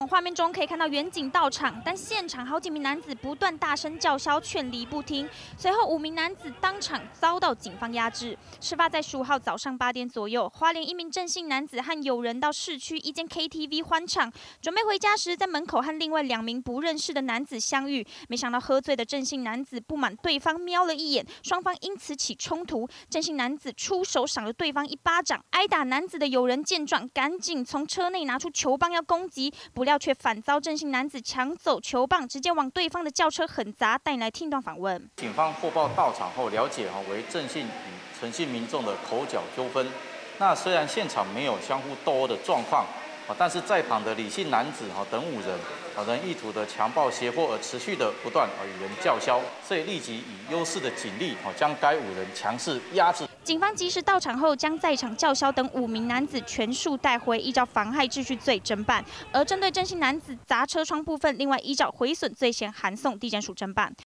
画面中可以看到远警到场，但现场好几名男子不断大声叫嚣，劝离不听。随后5名男子当场遭到警方压制。事发在15号早上8点左右，花莲一名郑姓男子和友人到市区一间 KTV 欢唱，准备回家时，在门口和另外2名不认识的男子相遇。没想到喝醉的郑姓男子不满对方瞄了一眼，双方因此起冲突。郑姓男子出手赏了对方1巴掌，挨打男子的友人见状，赶紧从车内拿出球棒要攻击，不料却反遭郑姓男子抢走球棒，直接往对方的轿车狠砸。带你来听段访问。 警方获报到场后了解为郑姓与陈姓民众的口角纠纷。那虽然现场没有相互斗殴的状况，但是在旁的李姓男子等5人仍意图的强暴胁迫而持续的不断与人叫嚣，所以立即以优势的警力将该5人强势压制。 警方及时到场后，将在场叫嚣等5名男子全数带回，依照妨害秩序罪侦办。而针对郑姓男子砸车窗部分，另外依照毁损罪嫌函送地检署侦办。